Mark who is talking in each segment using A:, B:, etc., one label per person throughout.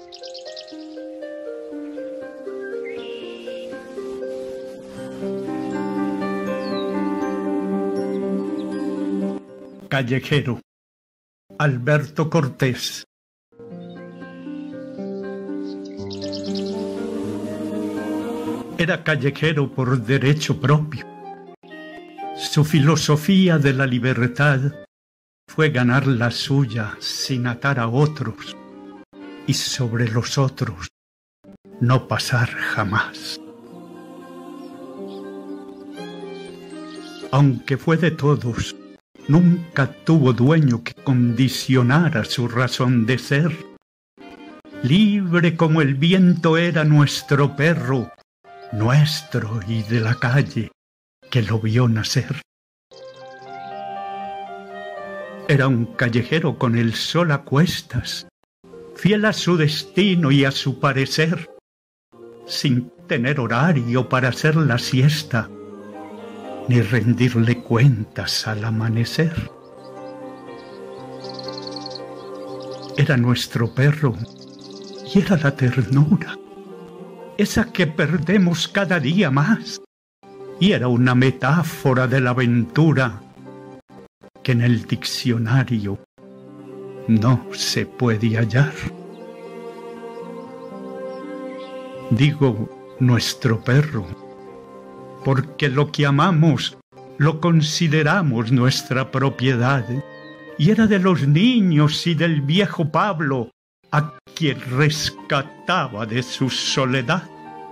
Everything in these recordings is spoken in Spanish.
A: Callejero, Alberto Cortés. Era callejero por derecho propio. Su filosofía de la libertad fue ganar la suya sin atar a otros y sobre los otros no pasar jamás. Aunque fue de todos, nunca tuvo dueño que condicionara su razón de ser. Libre como el viento era nuestro perro, nuestro y de la calle, que lo vio nacer. Era un callejero con el sol a cuestas, fiel a su destino y a su parecer, sin tener horario para hacer la siesta, ni rendirle cuentas al amanecer. Era nuestro perro y era la ternura, esa que perdemos cada día más, y era una metáfora de la aventura que en el diccionario no se puede hallar. Digo nuestro perro, porque lo que amamos lo consideramos nuestra propiedad, y era de los niños y del viejo Pablo, a quien rescataba de su soledad.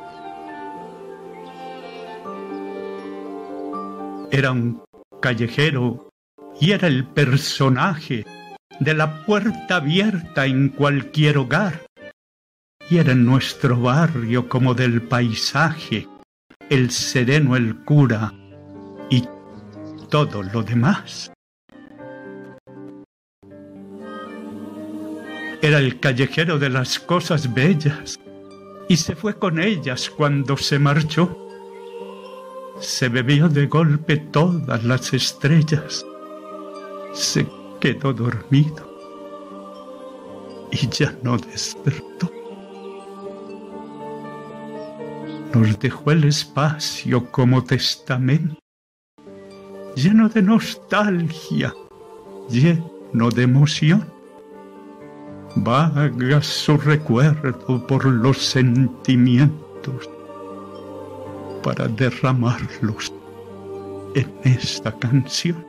A: Era un callejero y era el personaje de la puerta abierta en cualquier hogar, y era en nuestro barrio como del paisaje el sereno, el cura y todo lo demás. Era el callejero de las cosas bellas y se fue con ellas cuando se marchó. Se bebió de golpe todas las estrellas, se quedó dormido y ya no despertó. Nos dejó el espacio como testamento, lleno de nostalgia, lleno de emoción. Vaga su recuerdo por los sentimientos para derramarlos en esta canción.